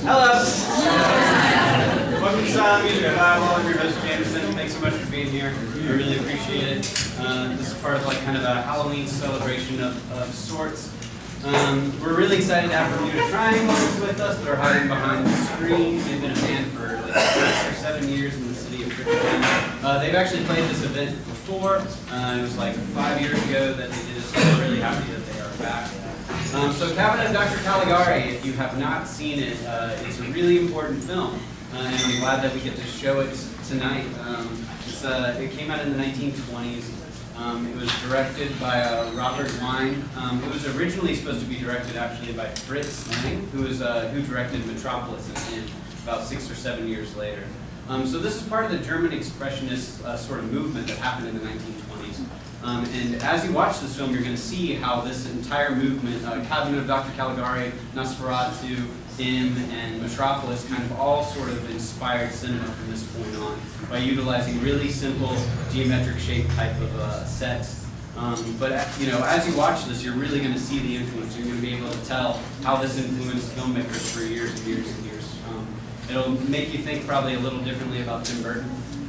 Hello. Welcome to Silent Music Revival. I'm your host, Jameson. Thanks so much for being here. I really appreciate it. This is part of like kind of a Halloween celebration of sorts. We're really excited to have Bermuda Triangles with us that are hiding behind the screen. They've been a band for like 6 or 7 years in the city of Richmond. They've actually played this event before. It was like 5 years ago that they did this. We're really happy that they are back. So Cabinet of Dr. Caligari, if you have not seen it, it's a really important film, and I'm glad that we get to show it tonight. It came out in the 1920s. It was directed by Robert Wine. It was originally supposed to be directed actually by Fritz Lang, who directed Metropolis about 6 or 7 years later. So this is part of the German Expressionist sort of movement that happened in the 1920s. And as you watch this film, you're going to see how this entire movement, Cabinet of Dr. Caligari, Nosferatu, and Metropolis kind of all sort of inspired cinema from this point on by utilizing really simple geometric shape type of sets. But you know, as you watch this, you're really going to see the influence. You're going to be able to tell how this influenced filmmakers for years and years and years. It'll make you think probably a little differently about Tim Burton.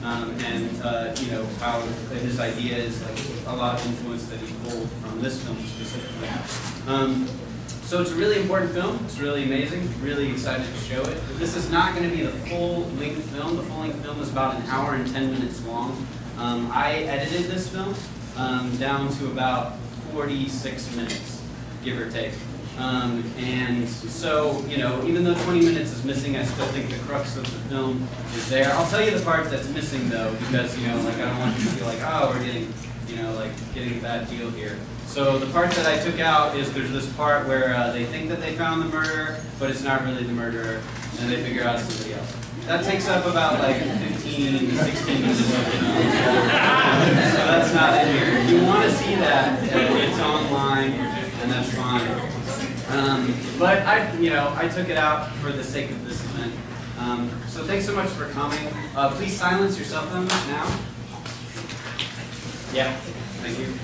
You know, how his idea is like a lot of influence that he pulled from this film specifically. So it's a really important film. It's really amazing. Really excited to show it. This is not going to be the full-length film. The full-length film is about 1 hour and 10 minutes long. I edited this film down to about 46 minutes, give or take. And so, you know, even though 20 minutes is missing, I still think the crux of the film is there. I'll tell you the parts that's missing though, because, you know, like I don't want you to feel like, oh, we're getting, you know, like getting a bad deal here. So the part that I took out is there's this part where they think that they found the murderer, but it's not really the murderer, and they figure out it's somebody else. That takes up about like 15 to 16 minutes of the film. So that's not in here. If you want to see that, it's online, and that's fine. But I took it out for the sake of this event. So thanks so much for coming. Please silence your cell phones now. Yeah, thank you.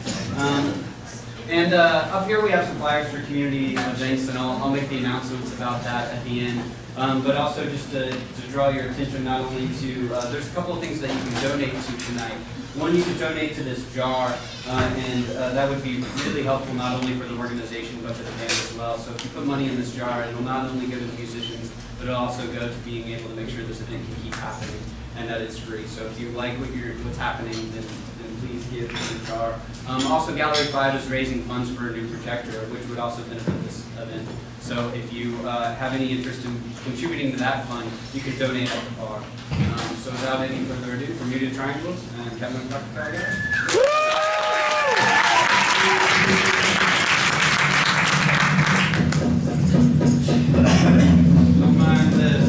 And up here we have some flyers for community events, and I'll make the announcements about that at the end. But also just to draw your attention not only to, there's a couple of things that you can donate to tonight. One, you can donate to this jar, and that would be really helpful not only for the organization but for the band as well. So if you put money in this jar, it will not only go to the musicians, but it'll also go to being able to make sure this event can keep happening and that it's free. So if you like what's happening, then please give to the jar. Also, Gallery5 is raising funds for a new projector, which would also benefit this event. So if you have any interest in contributing to that fund, you can donate at the bar. So without any further ado, Bermuda Triangles and Cabinet of Dr. Caligari. Don't mind this.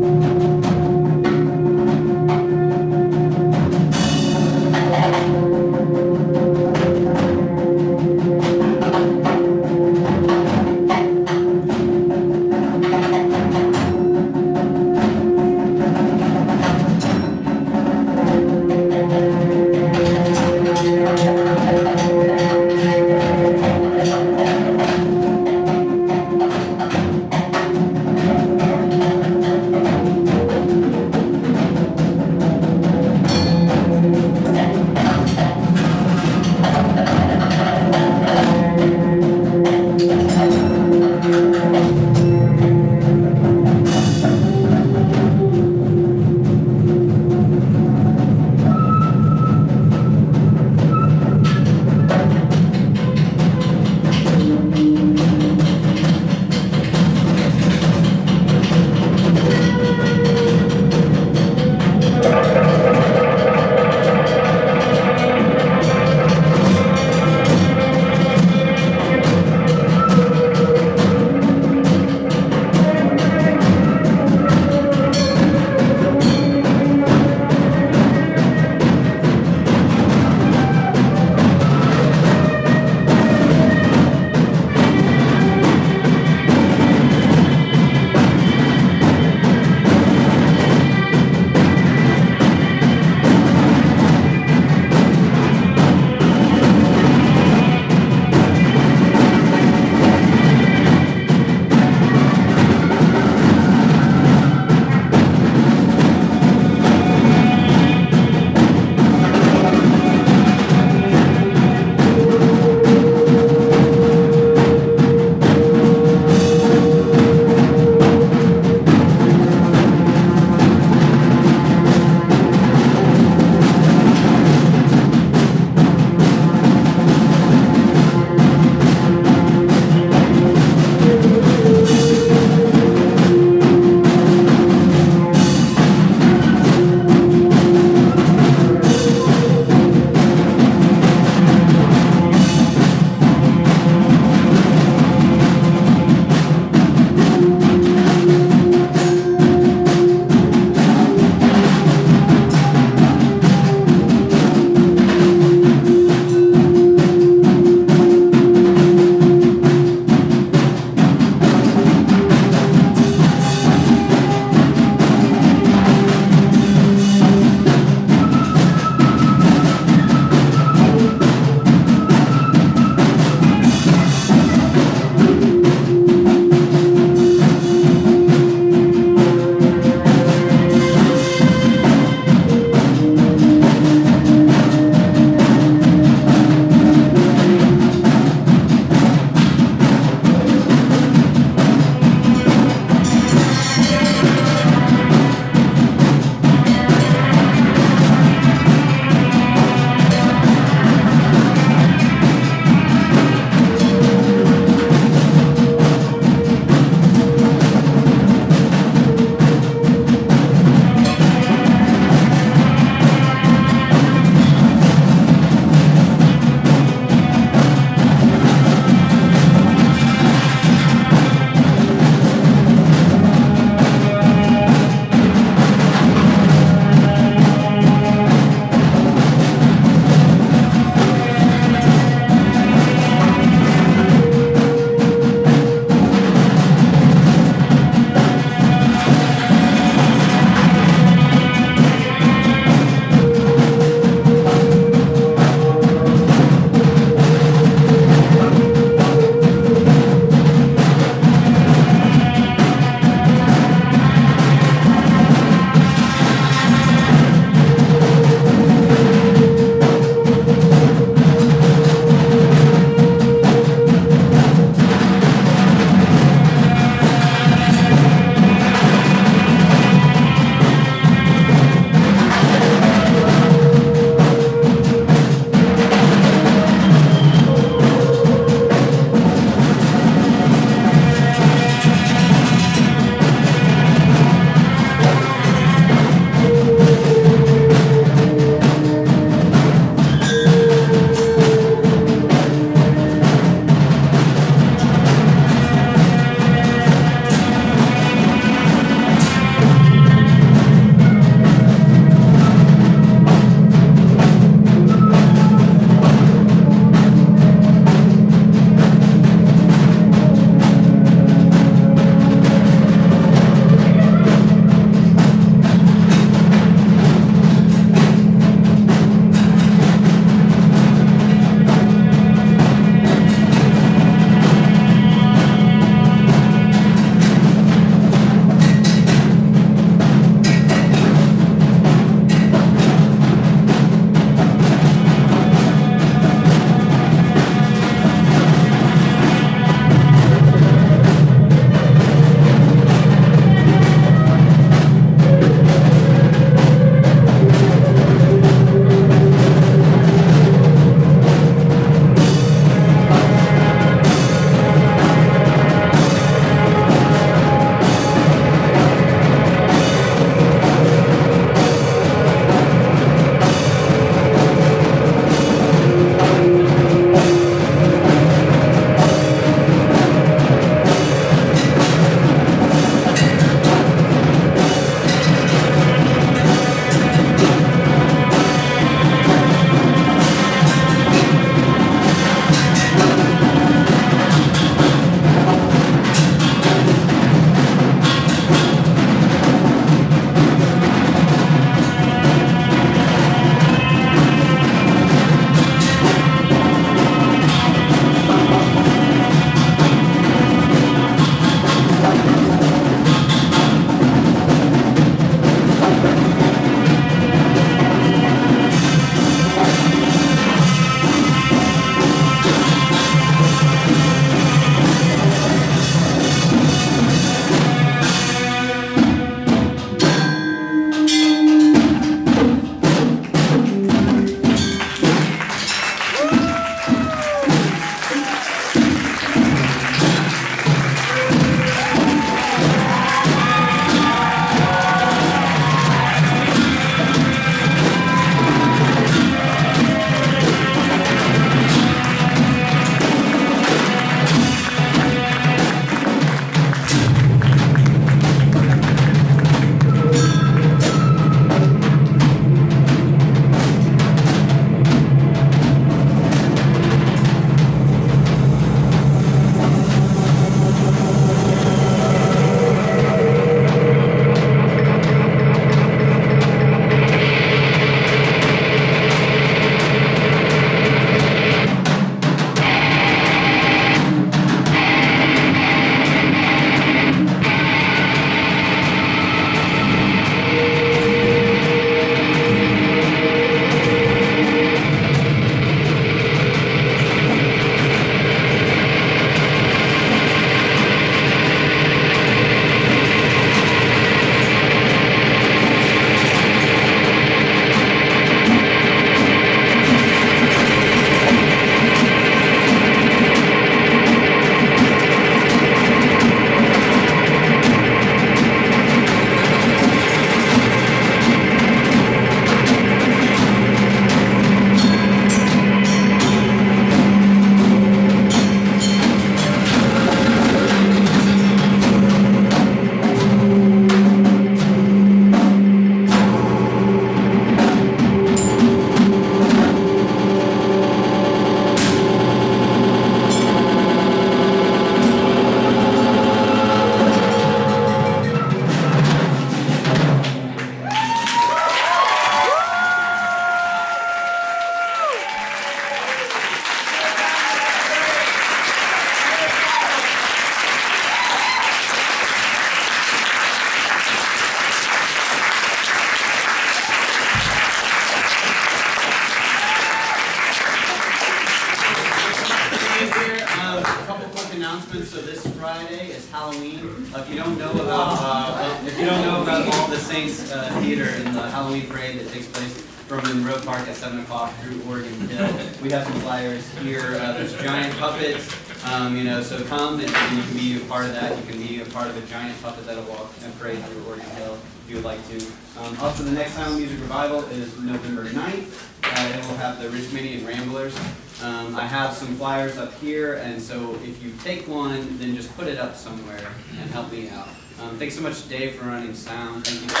A couple quick announcements. So this Friday is Halloween. If you don't know about All the Saints Theater and the Halloween parade that takes place from Monroe Park at 7 o'clock through Oregon Hill, we have some flyers here. There's giant puppets. So come and you can be a part of that. You can be a part of a giant puppet that'll walk and parade through Oregon Hill if you would like to. Also, the next Silent Music Revival is November 9th. It will have the Richmondian Ramblers. I have some flyers up here, and so if you take one, then just put it up somewhere and help me out. Thanks so much, Dave, for running sound. Thank you.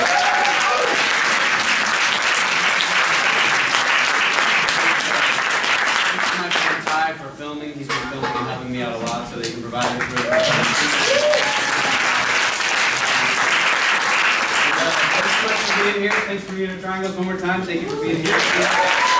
Ty for filming. He's been filming and helping me out a lot so they can provide it for Thanks so much for being here. Thanks for Bermuda Triangles one more time. Thank you for being here.